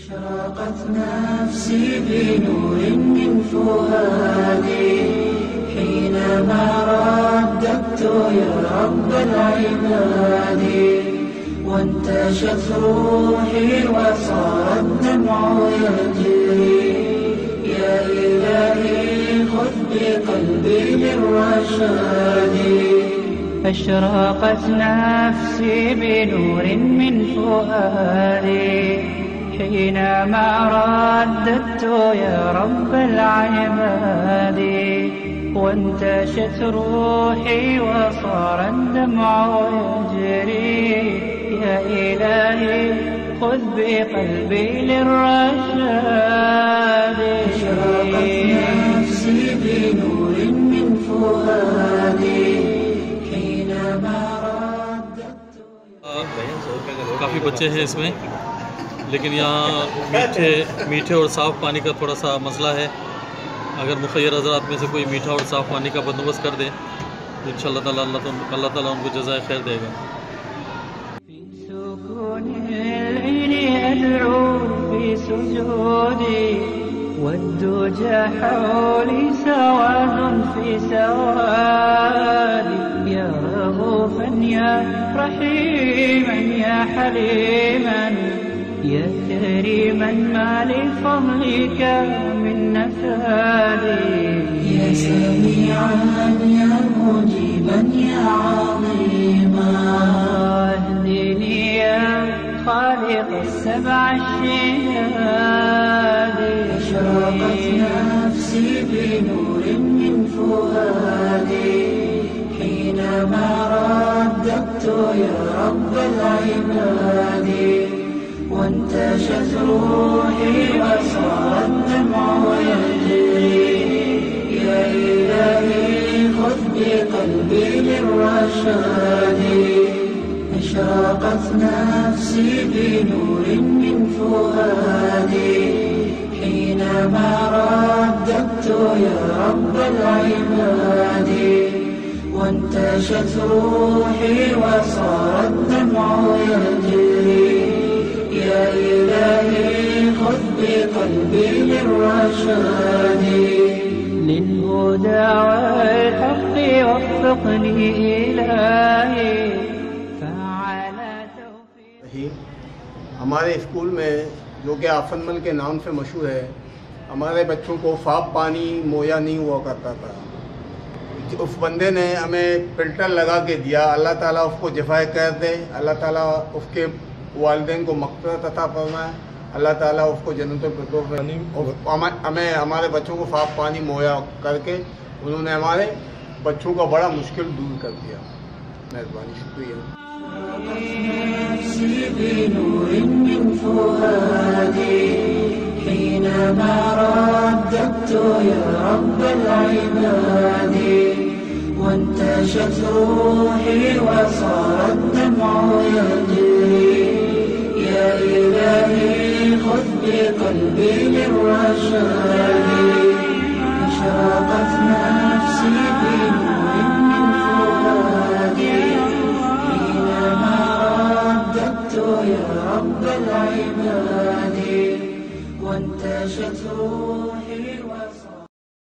أشرقت نفسي بنور من فؤادي حينما رددت يا رب العباد، وانتشت روحي وصار الدمع يجري. يا إلهي خذ بقلبي للرشاد. أشرقت نفسي بنور من فؤادي حينما رددت يا رب العباد، وانتشت روحي وصار الدمع يجري. يا إلهي خذ بقلبي للرشاد. أشرقت نفسي بنور من فؤادي حينما رددت. काफ़ी बच्चे हैं इसमें, लेकिन यहाँ मीठे और साफ़ पानी का थोड़ा सा मसला है। अगर मुखय्यर हज़रात में से कोई मीठा और साफ़ पानी का बंदोबस्त कर दे तो इंशाअल्लाह ताला उनको जज़ाए खैर देगा। والدجى حولي سواد في سوادي. يا رؤوفا يا رحيما يا حليما يا كريما ما لفضلك من نفادي. يا سميعا يا مجيبا يا عظيما اهدني يا خالق السبع الشهاد. أشرقت نفسي بنور من فؤادي حينما رددت يا رب العباد، وانتشت روحي وصار الدمع يجري. يا إلهي خذ بقلبي للرشاد. أشرقت نفسي بنور من فؤادي حينما رددت يا رب العباد، وانتشت روحي وصار الدمع يجري. يا إلهي خذ بقلبي للرشاد. للهدى والحق وفقني إلهي فعلى توفيق. हमारे स्कूल में जो कि आसनमल के नाम से मशहूर है, हमारे बच्चों को साफ पानी मुहैया नहीं हुआ करता था। उस बंदे ने हमें फिल्टर लगा के दिया। अल्लाह ताला उसको जफ़ाए कर दे, अल्लाह ताला उसके वालिदैन को मग़फ़िरत अता फरमाए, अल्लाह ताला उसको जन्नतुल फिरदौस में हमें हमारे बच्चों को साफ पानी मुहैया करके उन्होंने हमारे बच्चों का बड़ा मुश्किल दूर कर दिया। मेहरबानी, शुक्रिया। نفسي بنور من فؤادي حينما رددت يا رب العباد، وانتشت روحي وصار الدمع يجري. يا إلهي خذ بقلبي للرشاد. أشرقت نفسي بنور من فؤادي حينما رددت يا رب العباد، وانتشت روحي